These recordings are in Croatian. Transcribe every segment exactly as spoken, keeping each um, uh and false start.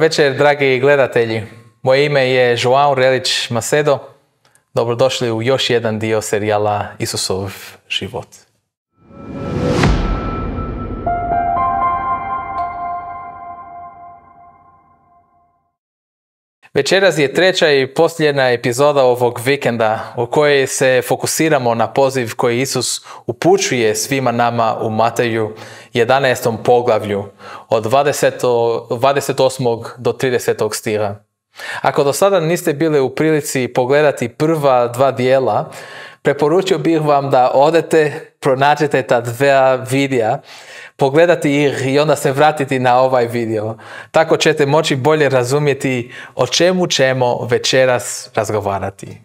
večer, dragi gledatelji. Moje ime je João Relić Macedo. Dobrodošli u još jedan dio serijala Isusov život. Večeras je treća i posljednja epizoda ovog vikenda u kojoj se fokusiramo na poziv koji Isus upućuje svima nama u Mateju jedanaestom poglavlju od dvadeset osmog do tridesetog stiha. Ako do sada niste bili u prilici pogledati prva dva dijela, preporučio bih vam da odete, pronađete ta dva videa, pogledati ih i onda se vratiti na ovaj video. Tako ćete moći bolje razumjeti o čemu ćemo večeras razgovarati.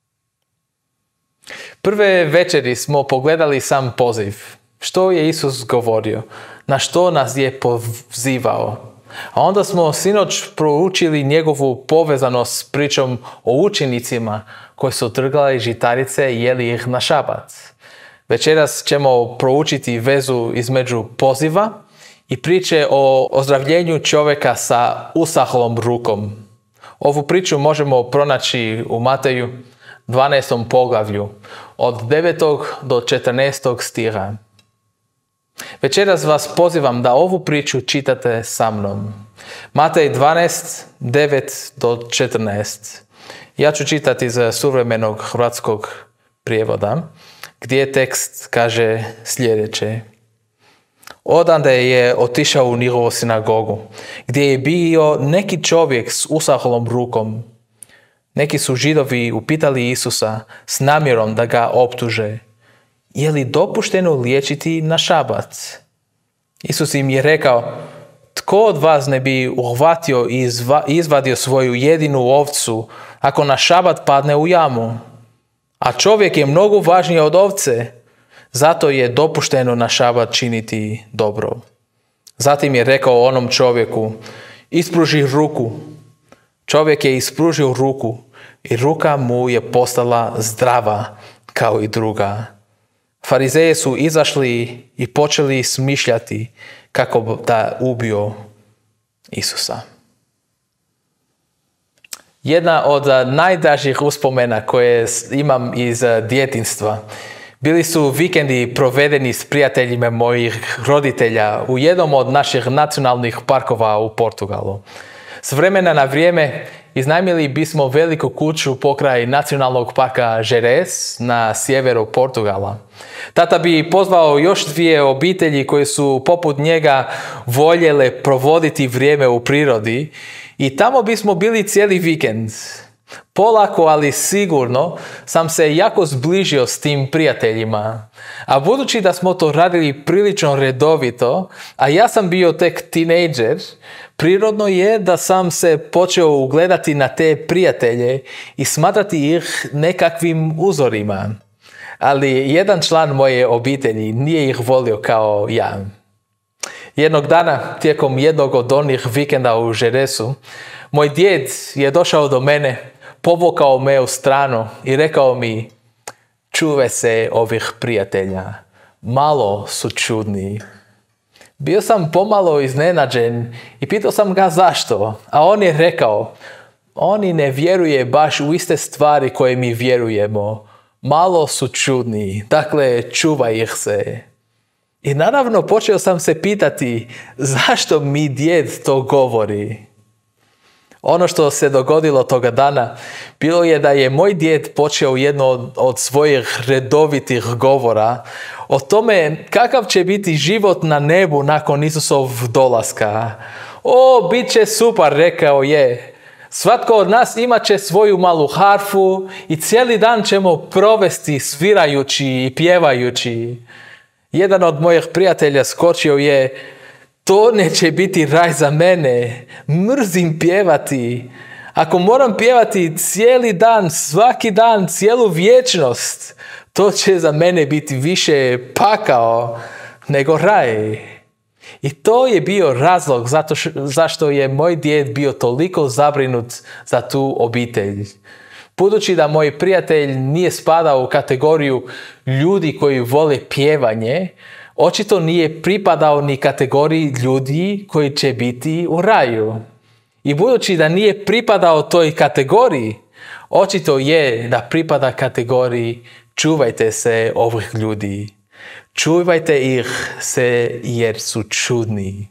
Prve večeri smo pogledali sam poziv. Što je Isus govorio? Na što nas je pozivao? A onda smo sinoć proučili njegovu povezanost s pričom o učenicima koji su trgali žitarice i jeli ih na šabat. Večeras ćemo proučiti vezu između poziva i priče o ozdravljenju čovjeka sa usahlom rukom. Ovu priču možemo pronaći u Mateju dvanaestom poglavlju od devetog do četrnaestog stiha. Večeras vas pozivam da ovu priču čitate sa mnom. Matej dvanaest, devet do četrnaest. Ja ću čitati iz suvremenog hrvatskog prijevoda, gdje tekst kaže sljedeće. Odande je otišao u njihovu sinagogu, gdje je bio neki čovjek s usahlom rukom. Neki su Židovi upitali Isusa s namjerom da ga optuže. Je li dopušteno liječiti na šabat? Isus im je rekao, tko od vas ne bi uhvatio i izvadio svoju jedinu ovcu ako na šabat padne u jamu? A čovjek je mnogo važniji od ovce, zato je dopušteno na šabat činiti dobro. Zatim je rekao onom čovjeku, ispruži ruku. Čovjek je ispružio ruku i ruka mu je postala zdrava kao i druga. Farizeji su izašli i počeli smišljati kako da ubiju Isusa. Jedna od najdražih uspomena koje imam iz djetinjstva bili su vikendi provedeni s prijateljima mojih roditelja u jednom od naših nacionalnih parkova u Portugalu. S vremena na vrijeme iznajmili bismo veliku kuću pokraj nacionalnog parka Jerez na sjeveru Portugala. Tata bi pozvao još dvije obitelji koje su poput njega voljele provoditi vrijeme u prirodi i tamo bismo bili cijeli vikend. Polako, ali sigurno sam se jako zbližio s tim prijateljima. A budući da smo to radili prilično redovito, a ja sam bio tek tinejdžer, prirodno je da sam se počeo ugledati na te prijatelje i smatrati ih nekakvim uzorima. Ali jedan član moje obitelji nije ih volio kao ja. Jednog dana, tijekom jednog od onih vikenda u Jerezu, moj djed je došao do mene, povukao me u stranu i rekao mi, čuvaj se ovih prijatelja, malo su čudni. Bio sam pomalo iznenađen i pitao sam ga zašto, a on je rekao, oni ne vjeruje baš u iste stvari koje mi vjerujemo, malo su čudni, dakle čuvaj ih se. I naravno počeo sam se pitati zašto mi djed to govori. Ono što se dogodilo toga dana bilo je da je moj djed počeo jedno od, od svojih redovitih govora o tome kakav će biti život na nebu nakon Isusov dolaska. O, bit će super, rekao je. Svatko od nas imat će svoju malu harfu i cijeli dan ćemo provesti svirajući i pjevajući. Jedan od mojih prijatelja skočio je, to neće biti raj za mene, mrzim pjevati. Ako moram pjevati cijeli dan, svaki dan, cijelu vječnost, to će za mene biti više pakao nego raj. I to je bio razlog zato š, zašto je moj djed bio toliko zabrinut za tu obitelj. Budući da moj prijatelj nije spadao u kategoriju ljudi koji vole pjevanje, očito nije pripadao ni kategoriji ljudi koji će biti u raju. I budući da nije pripadao toj kategoriji, očito je da pripada kategoriji čuvajte se ovih ljudi. Čuvajte ih se jer su čudni.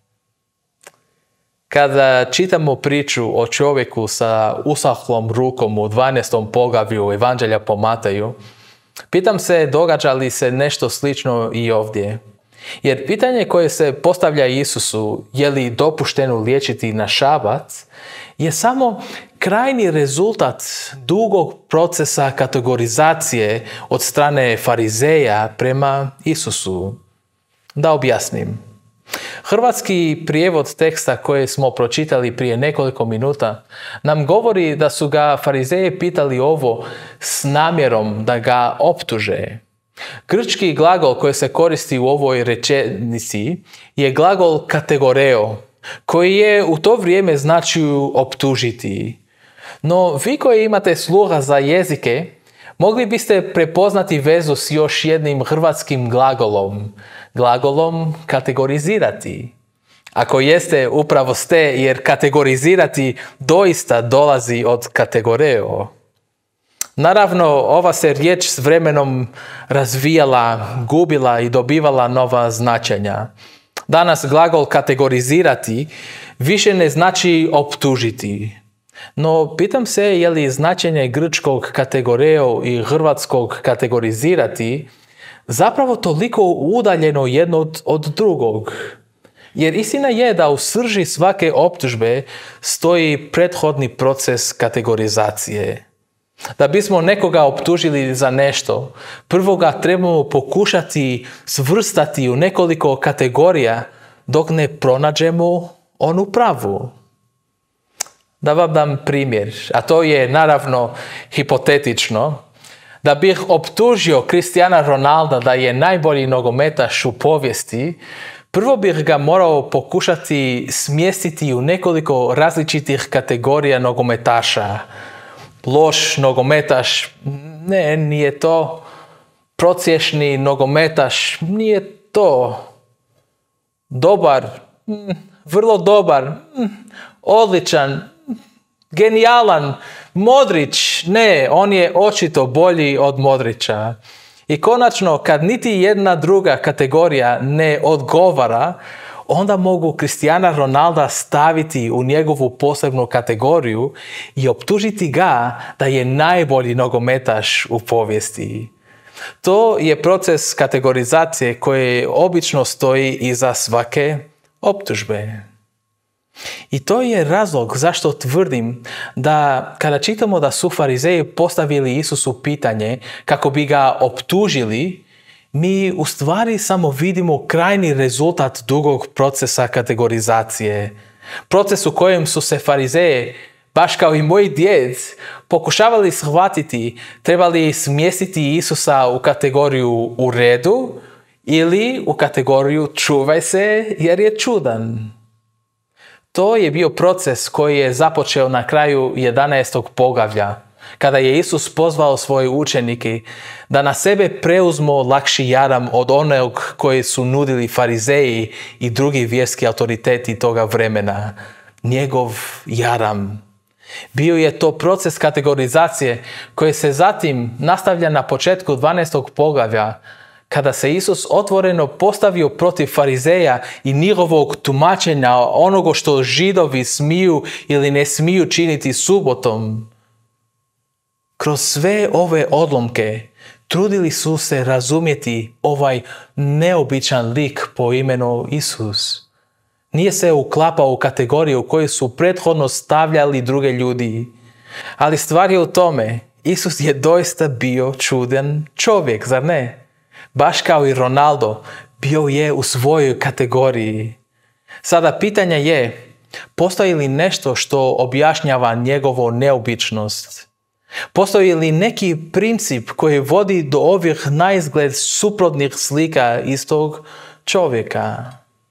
Kada čitamo priču o čovjeku sa usahlom rukom u dvanaestom poglavlju Evanđelja po Mateju, pitam se događa li se nešto slično i ovdje. Jer pitanje koje se postavlja Isusu, je li dopušteno liječiti na šabat, je samo krajnji rezultat dugog procesa kategorizacije od strane farizeja prema Isusu. Da objasnim. Hrvatski prijevod teksta koji smo pročitali prije nekoliko minuta nam govori da su ga farizeji pitali ovo s namjerom da ga optuže. Grčki glagol koji se koristi u ovoj rečenici je glagol kategoreo, koji je u to vrijeme značio optužiti. No vi koji imate sluha za jezike, mogli biste prepoznati vezu s još jednim hrvatskim glagolom, glagolom kategorizirati. Ako jeste, upravo ste, jer kategorizirati doista dolazi od kategoreo. Naravno, ova se riječ s vremenom razvijala, gubila i dobivala nova značenja. Danas glagol kategorizirati više ne znači optužiti. No, pitam se je li značenje grčkog kategoreo i hrvatskog kategorizirati zapravo toliko udaljeno jedno od, od drugog. Jer istina je da u srži svake optužbe stoji prethodni proces kategorizacije. Da bismo nekoga optužili za nešto, prvo ga trebamo pokušati svrstati u nekoliko kategorija dok ne pronađemo onu pravu. Da vam dam primjer, a to je naravno hipotetično. Da bih optužio Cristiana Ronalda da je najbolji nogometaš u povijesti, prvo bih ga morao pokušati smjestiti u nekoliko različitih kategorija nogometaša. Loš nogometaš, ne, nije to. Prosječni nogometaš, nije to. Dobar, vrlo dobar, odličan, genijalan. Modrić, ne, on je očito bolji od Modrića. I konačno, kad niti jedna druga kategorija ne odgovara, onda mogu Cristiana Ronalda staviti u njegovu posebnu kategoriju i optužiti ga da je najbolji nogometaš u povijesti. To je proces kategorizacije koji obično stoji iza svake optužbe. I to je razlog zašto tvrdim da kada čitamo da su farizeji postavili Isusu pitanje kako bi ga optužili, mi u stvari samo vidimo krajni rezultat dugog procesa kategorizacije. Proces u kojem su se farizeji, baš kao i moj djed, pokušavali shvatiti trebali smjestiti Isusa u kategoriju u redu ili u kategoriju čuvaj se jer je čudan. To je bio proces koji je započeo na kraju jedanaestog poglavlja, kada je Isus pozvao svoje učenike da na sebe preuzmu lakši jaram od onog koji su nudili farizeji i drugi vjerski autoriteti toga vremena. Njegov jaram. Bio je to proces kategorizacije koji se zatim nastavlja na početku dvanaestog poglavlja, kada se Isus otvoreno postavio protiv farizeja i njihovog tumačenja onoga što Židovi smiju ili ne smiju činiti subotom. Kroz sve ove odlomke trudili su se razumjeti ovaj neobičan lik po imenu Isus. Nije se uklapao u kategoriju u koju su prethodno stavljali druge ljudi. Ali stvar je u tome, Isus je doista bio čudan čovjek, zar ne? Baš kao i Ronaldo, bio je u svojoj kategoriji. Sada pitanje je, postoji li nešto što objašnjava njegovu neobičnost? Postoji li neki princip koji vodi do ovih naizgled suprotnih slika istog čovjeka?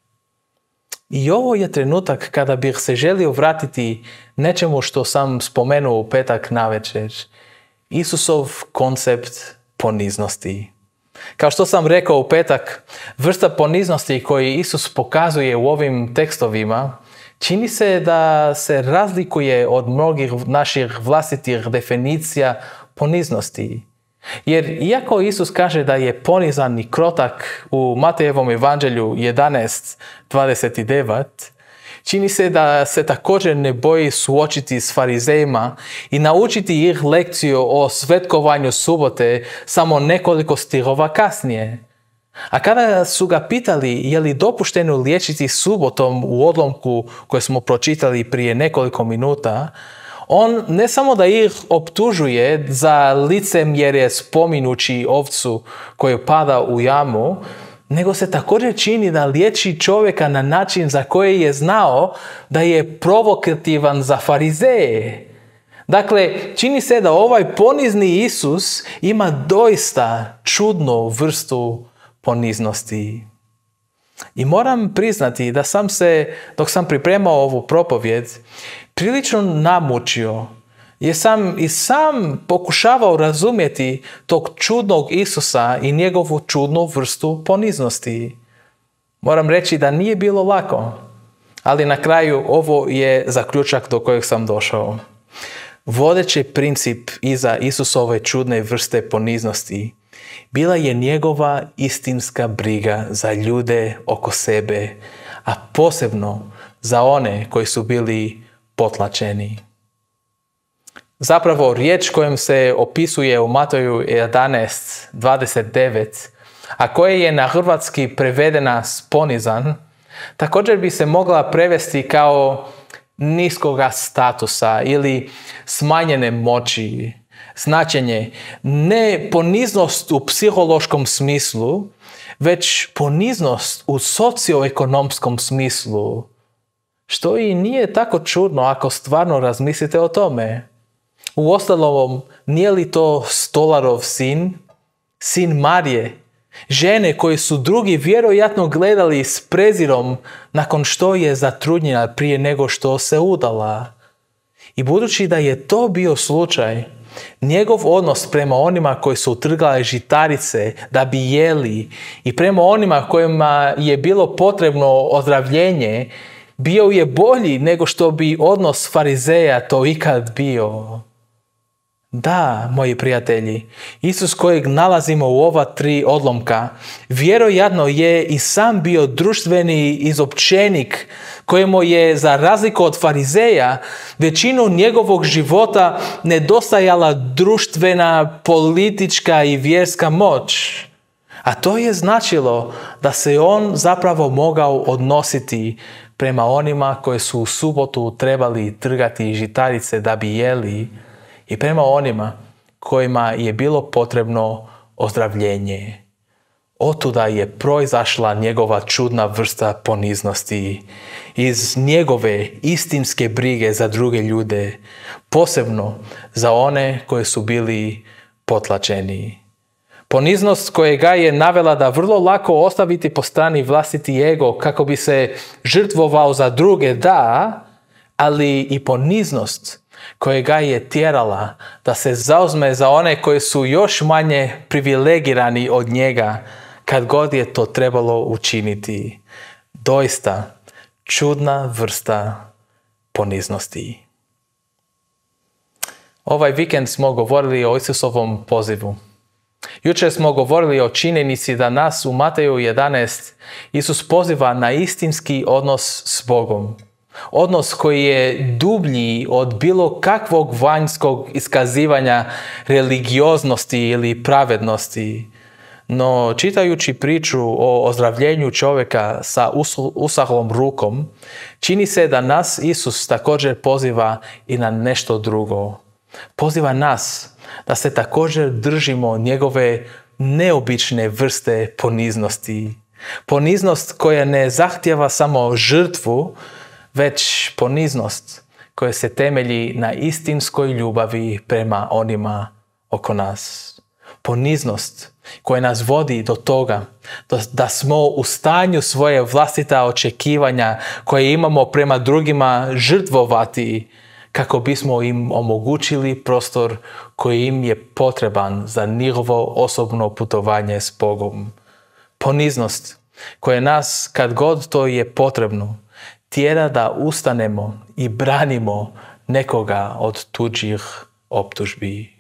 I ovo je trenutak kada bih se želio vratiti nečemu što sam spomenuo u petak navečer. Isusov koncept poniznosti. Kao što sam rekao u petak, vrsta poniznosti koju Isus pokazuje u ovim tekstovima čini se da se razlikuje od mnogih naših vlastitih definicija poniznosti. Jer iako Isus kaže da je ponizan i krotak u Matejevom evanđelju jedanaest dvadeset devet, čini se da se također ne boji suočiti s farizejima i naučiti ih lekciju o svetkovanju subote samo nekoliko stihova kasnije. A kada su ga pitali je li dopušteno liječiti subotom u odlomku koje smo pročitali prije nekoliko minuta, on ne samo da ih optužuje za licemjerje spominjući ovcu koju pada u jamu, nego se također čini da liječi čovjeka na način za koji je znao da je provokativan za farizeje. Dakle, čini se da ovaj ponizni Isus ima doista čudnu vrstu poniznosti. I moram priznati da sam se, dok sam pripremao ovu propovjed, prilično namučio, jer sam i sam pokušavao razumjeti tog čudnog Isusa i njegovu čudnu vrstu poniznosti. Moram reći da nije bilo lako, ali na kraju ovo je zaključak do kojeg sam došao. Vodeći princip iza Isusove čudne vrste poniznosti bila je njegova istinska briga za ljude oko sebe, a posebno za one koji su bili potlačeni. Zapravo, riječ kojom se opisuje u Mateju jedanaest dvadeset devet, a koja je na hrvatski prevedena s ponizan, također bi se mogla prevesti kao niskoga statusa ili smanjene moći. Značenje ne poniznost u psihološkom smislu, već poniznost u socioekonomskom smislu. Što i nije tako čudno ako stvarno razmislite o tome. Uostalom, nije li to stolarov sin, sin Marije, žene koje su drugi vjerojatno gledali s prezirom nakon što je zatrudnjena prije nego što se udala. I budući da je to bio slučaj, njegov odnos prema onima koji su trgali žitarice da bi jeli i prema onima kojima je bilo potrebno ozdravljenje bio je bolji nego što bi odnos farizeja to ikad bio. Da, moji prijatelji, Isus kojeg nalazimo u ova tri odlomka vjerojatno je i sam bio društveni izopćenik kojemu je, za razliku od farizeja, većinu njegovog života nedostajala društvena, politička i vjerska moć. A to je značilo da se on zapravo mogao odnositi prema onima koji su u subotu trebali trgati žitarice da bi jeli i prema onima kojima je bilo potrebno ozdravljenje. Otuda je proizašla njegova čudna vrsta poniznosti, iz njegove istinske brige za druge ljude, posebno za one koji su bili potlačeni. Poniznost kojega je navela da vrlo lako ostaviti po strani vlastiti ego kako bi se žrtvovao za druge, da, ali i poniznost kojega je tjerala da se zauzme za one koji su još manje privilegirani od njega kad god je to trebalo učiniti. Doista čudna vrsta poniznosti. Ovaj vikend smo govorili o Isusovom pozivu. Jučer smo govorili o činjenici da nas u Mateju jedanaest Isus poziva na istinski odnos s Bogom. Odnos koji je dublji od bilo kakvog vanjskog iskazivanja religioznosti ili pravednosti. No, čitajući priču o ozdravljenju čovjeka sa usahlom rukom, čini se da nas Isus također poziva i na nešto drugo. Poziva nas da se također držimo njegove neobične vrste poniznosti. Poniznost koja ne zahtjeva samo žrtvu, već poniznost koja se temelji na istinskoj ljubavi prema onima oko nas. Poniznost koja nas vodi do toga da smo u stanju svoje vlastita očekivanja koje imamo prema drugima žrtvovati kako bismo im omogućili prostor koji im je potreban za njihovo osobno putovanje s Bogom. Poniznost koja nas, kad god to je potrebno, tjera da ustanemo i branimo nekoga od tuđih optužbi.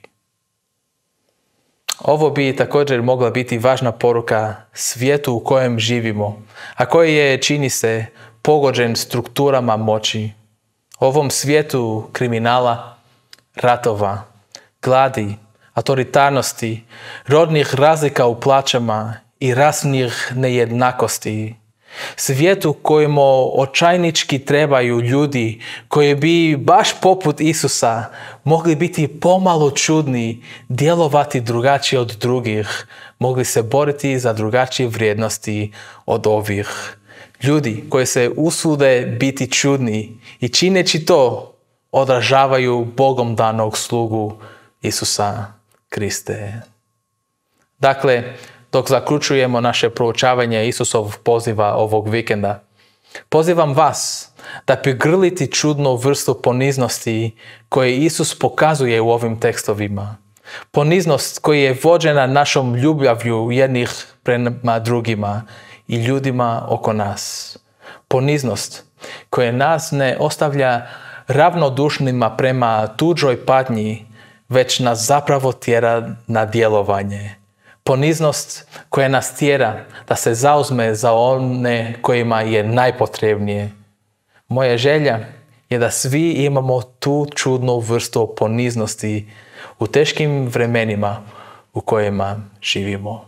Ovo bi također mogla biti važna poruka svijetu u kojem živimo, a koji je, čini se, pogođen strukturama moći. Ovom svijetu kriminala, ratova, gladi, autoritarnosti, rodnih razlika u plaćama i rasnih nejednakosti. Svijetu kojemu očajnički trebaju ljudi koji bi baš poput Isusa mogli biti pomalo čudni, djelovati drugačije od drugih, mogli se boriti za drugačije vrijednosti od ovih. Ljudi koji se usude biti čudni i čineći to odražavaju Bogom danog slugu Isusa Kriste. Dakle, dok zaključujemo naše proučavanje Isusov poziva ovog vikenda, pozivam vas da prigrlite čudnu vrstu poniznosti koje Isus pokazuje u ovim tekstovima. Poniznost koja je vođena našom ljubavlju jednih prema drugima i ljudima oko nas. Poniznost koja nas ne ostavlja ravnodušnima prema tuđoj patnji, već nas zapravo tjera na djelovanje. Poniznost koja nas tjera da se zauzme za one kojima je najpotrebnije. Moja želja je da svi imamo tu čudnu vrstu poniznosti u teškim vremenima u kojima živimo.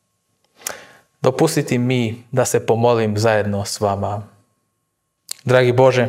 Dopustite mi da se pomolim zajedno s vama. Dragi Bože,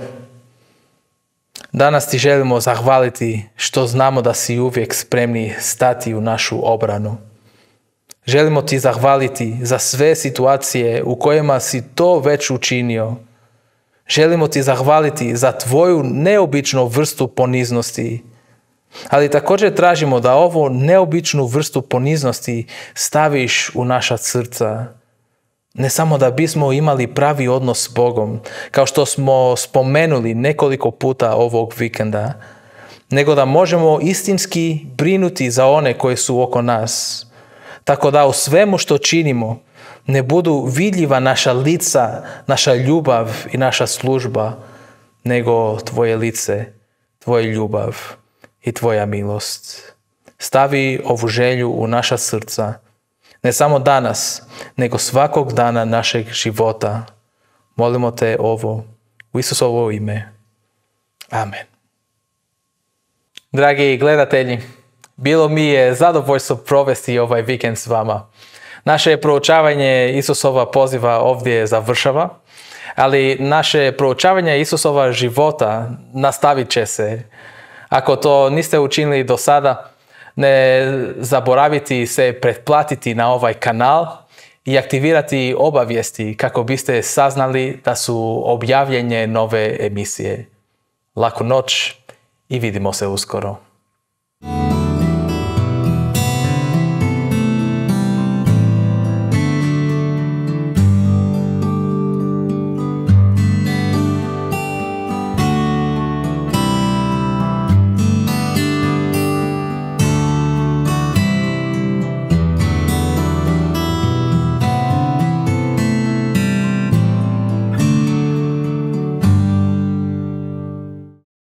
danas ti želimo zahvaliti što znamo da si uvijek spremni stati u našu obranu. Želimo ti zahvaliti za sve situacije u kojima si to već učinio. Želimo ti zahvaliti za tvoju neobičnu vrstu poniznosti. Ali također tražimo da ovu neobičnu vrstu poniznosti staviš u naša srca. Ne samo da bismo imali pravi odnos s Bogom, kao što smo spomenuli nekoliko puta ovog vikenda, nego da možemo istinski brinuti za one koji su oko nas. Tako da u svemu što činimo ne budu vidljiva naša lica, naša ljubav i naša služba, nego tvoje lice, tvoja ljubav i tvoja milost. Stavi ovu želju u naša srca, ne samo danas, nego svakog dana našeg života. Molimo te ovo u Isusovo ime. Amen. Dragi gledatelji, bilo mi je zadovoljstvo provesti ovaj vikend s vama. Naše proučavanje Isusova poziva ovdje završava, ali naše proučavanje Isusova života nastavit će se. Ako to niste učinili do sada, ne zaboraviti se pretplatiti na ovaj kanal i aktivirati obavijesti kako biste saznali da su objavljene nove emisije. Laku noć i vidimo se uskoro.